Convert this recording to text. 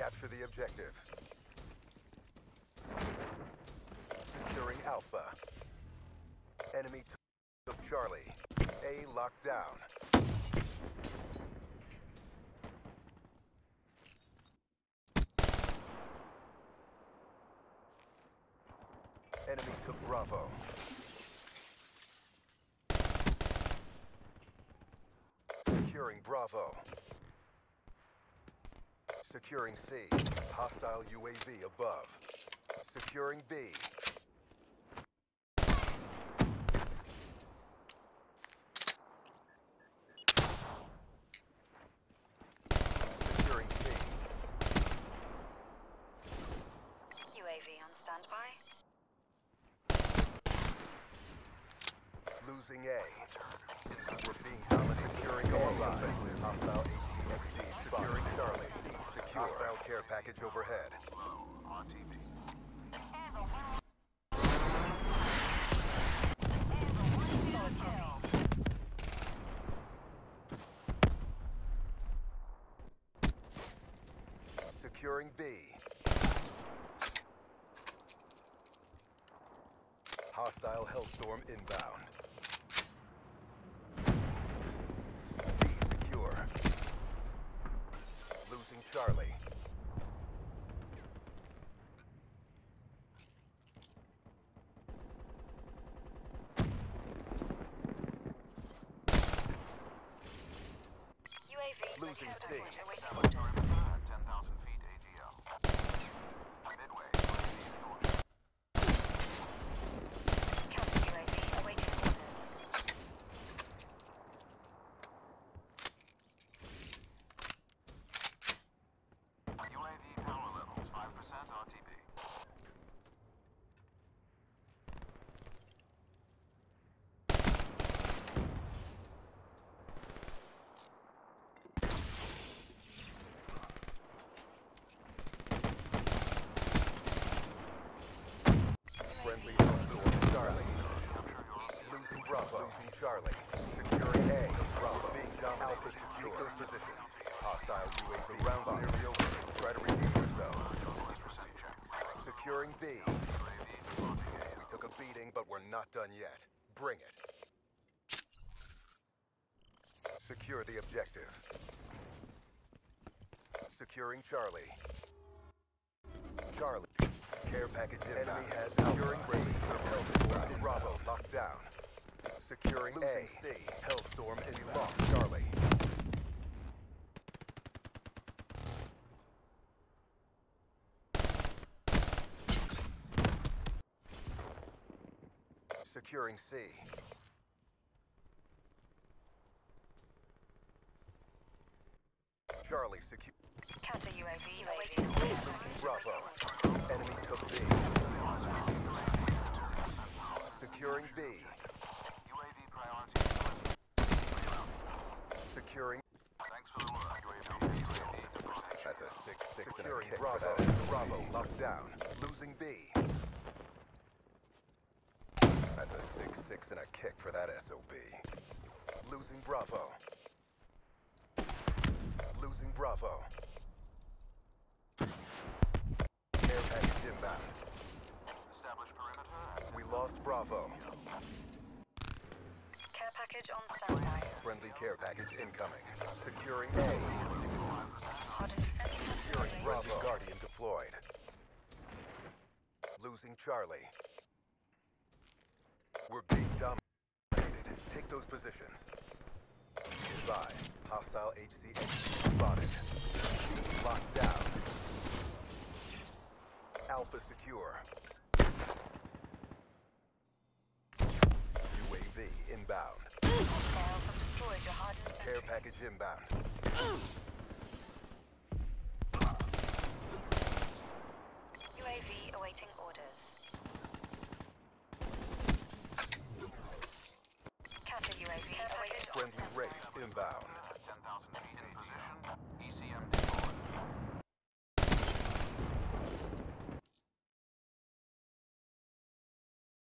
Capture the objective. Securing Alpha. Enemy took Charlie. A locked down. Enemy took Bravo. Securing Bravo. Securing C. Hostile UAV above. Securing B. Securing C. UAV on standby. Losing A. We're being dominated. Securing A. Offensive. Hostile HCXD. Securing Charlie. C. Secure. Hostile care package overhead. Securing B. Hostile Hellstorm inbound. B secure. Losing Charlie. UAV Losing C. awaiting orders. 10,000 feet AGL. Midway. Counter UAV awaiting orders. UAV power levels 5% RTB. Friendly Hellstorm Charlie. Losing Bravo. Losing Charlie. Securing A. Bravo. Being dominated. Alpha secure. Take those positions. Hostile UAV. The round's nearly over. Try to redeem yourselves. Securing B. We took a beating, but we're not done yet. Bring it. Secure the objective. Securing Charlie. Charlie. Care package inbound. Enemy has securing friendly Hellstorm. Bravo locked down. Securing losing A. C. Hellstorm and we lost Charlie. Securing C. Charlie secure. Counter UAV awaiting orders. Losing Bravo. Enemy took B. Securing B. UAV priority. Securing. Thanks for the work. UAV. That's a 6-6 and a kick for that. Bravo locked down. Losing B. That's a 6-6 and a kick for that SOB. Losing Bravo. Losing Bravo. Care package inbound. Establish perimeter. We lost Bravo. Care package on standby. Friendly care package incoming. Securing A. Hardened defense. Securing Bravo. Guardian deployed. Losing Charlie. We're being dominated. Take those positions. Advise. Hostile HCXD spotted. Being locked down. Alpha secure. UAV inbound. Hostile from deployed to hardened Care package inbound. UAV awaiting orders. Counter UAV awaiting Friendly raid inbound. 10,000 feet